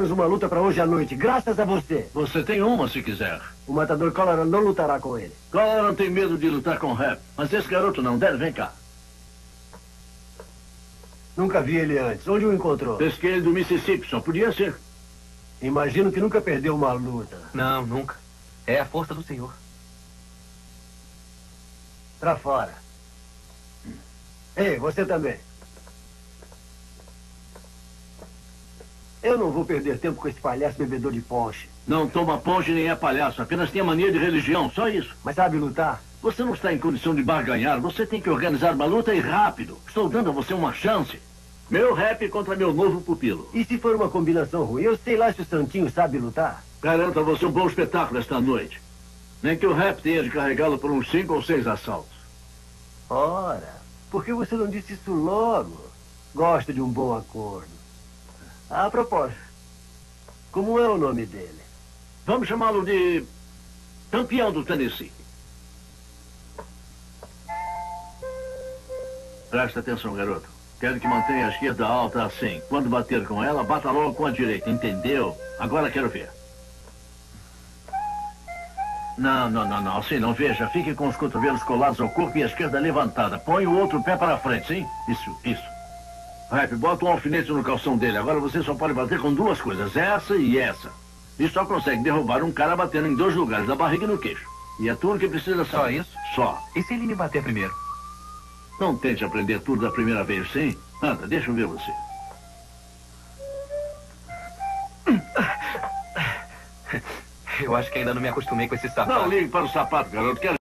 temos uma luta para hoje à noite, graças a você. Você tem uma, se quiser. O matador Collar não lutará com ele. Collar não tem medo de lutar com o Rap, mas esse garoto não deve. Vem cá. Nunca vi ele antes. Onde o encontrou? Pesquei ele do Mississippi, só podia ser. Imagino que nunca perdeu uma luta. Não, nunca. É a força do Senhor. Pra fora. Ei, você também. Eu não vou perder tempo com esse palhaço bebedor de ponche. Não toma ponche nem é palhaço, apenas tem a mania de religião, só isso. Mas sabe lutar? Você não está em condição de barganhar, você tem que organizar uma luta e rápido. Estou dando a você uma chance. Meu Rap contra meu novo pupilo. E se for uma combinação ruim? Eu sei lá se o Santinho sabe lutar. Garanto a você um bom espetáculo esta noite. Nem que o Rap tenha de carregá-lo por uns 5 ou 6 assaltos. Ora, por que você não disse isso logo? Gosto de um bom acordo. A propósito, como é o nome dele? Vamos chamá-lo de campeão do Tennessee. Presta atenção, garoto. Quero que mantenha a esquerda alta assim. Quando bater com ela, bata logo com a direita, entendeu? Agora quero ver. Não, assim não. Veja, fique com os cotovelos colados ao corpo e a esquerda levantada. Põe o outro pé para frente, sim? Isso. Rap, bota um alfinete no calção dele. Agora você só pode bater com duas coisas, essa e essa. E só consegue derrubar um cara batendo em 2 lugares, na barriga e no queixo. E é tudo que precisa saber. Só isso? Só. E se ele me bater primeiro? Não tente aprender tudo da primeira vez, sim? Anda, deixa eu ver você. Eu acho que ainda não me acostumei com esse sapato. Não ligue para o sapato, garoto. Quero